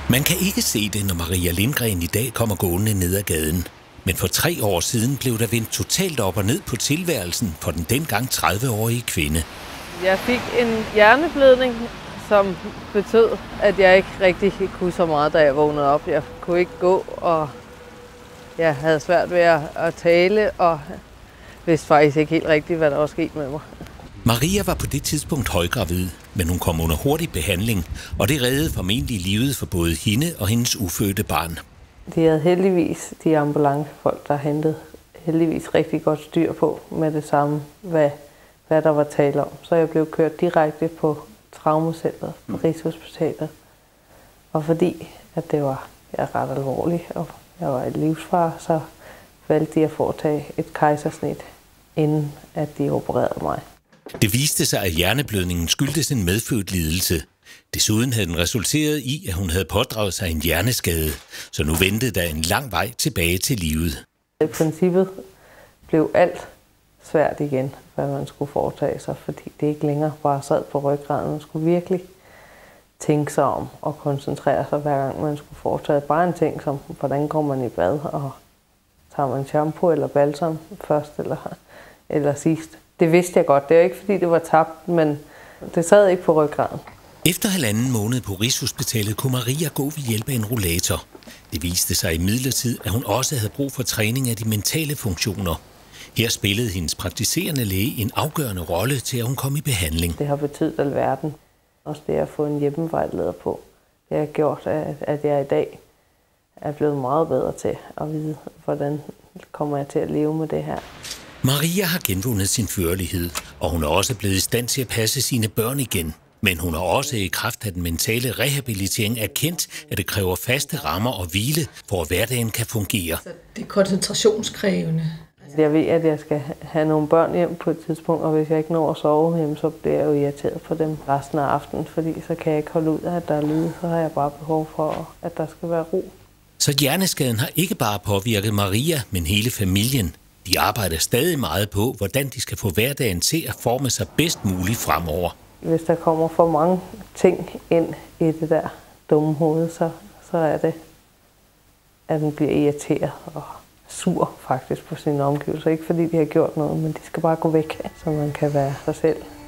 Man kan ikke se det, når Maria Lindgren i dag kommer gående ned ad gaden. Men for 3 år siden blev der vendt totalt op og ned på tilværelsen for den dengang 30-årige kvinde. Jeg fik en hjerneblødning, som betød, at jeg ikke rigtig kunne så meget, da jeg vågnede op. Jeg kunne ikke gå, og jeg havde svært ved at tale, og vidste faktisk ikke helt rigtigt, hvad der var sket med mig. Maria var på det tidspunkt højgravid, men hun kom under hurtig behandling, og det reddede formentlig livet for både hende og hendes ufødte barn. De havde heldigvis, de ambulancefolk, der hentede heldigvis rigtig godt styr på med det samme, hvad der var tale om. Så jeg blev kørt direkte på traumacentret på Rigshospitalet. Og fordi at det var ret alvorligt, og jeg var i livsfare, så valgte de at foretage et kejsersnit, inden at de opererede mig. Det viste sig, at hjerneblødningen skyldtes en medfødt lidelse. Desuden havde den resulteret i, at hun havde pådraget sig en hjerneskade, så nu ventede der en lang vej tilbage til livet. I princippet blev alt svært igen, hvad man skulle foretage sig, fordi det ikke længere bare sad på ryggraden. Man skulle virkelig tænke sig om og koncentrere sig, hver gang man skulle foretage bare en ting som, hvordan går man i bad, og tager man shampoo eller balsam først eller sidst. Det vidste jeg godt. Det er ikke, fordi det var tabt, men det sad ikke på ryggraden. Efter 1,5 måned på Rigshospitalet kunne Maria gå ved hjælp af en rollator. Det viste sig imidlertid, at hun også havde brug for træning af de mentale funktioner. Her spillede hendes praktiserende læge en afgørende rolle til, at hun kom i behandling. Det har betydet alverden. Også det at få en hjemmevejleder på. Det har gjort, at jeg i dag er blevet meget bedre til at vide, hvordan kommer jeg til at leve med det her. Maria har genvundet sin førlighed, og hun er også blevet i stand til at passe sine børn igen. Men hun har også i kraft af den mentale rehabilitering erkendt, at det kræver faste rammer og hvile, for at hverdagen kan fungere. Det er koncentrationskrævende. Jeg ved, at jeg skal have nogle børn hjem på et tidspunkt, og hvis jeg ikke når at sove hjemme, så bliver jeg jo irriteret på dem resten af aftenen, fordi så kan jeg ikke holde ud af, at der er lyd, så har jeg bare behov for, at der skal være ro. Så hjerneskaden har ikke bare påvirket Maria, men hele familien. De arbejder stadig meget på, hvordan de skal få hverdagen til at forme sig bedst muligt fremover. Hvis der kommer for mange ting ind i det der dumme hoved, så er det, at den bliver irriteret og sur faktisk på sine omgivelser. Ikke fordi de har gjort noget, men de skal bare gå væk, så man kan være sig selv.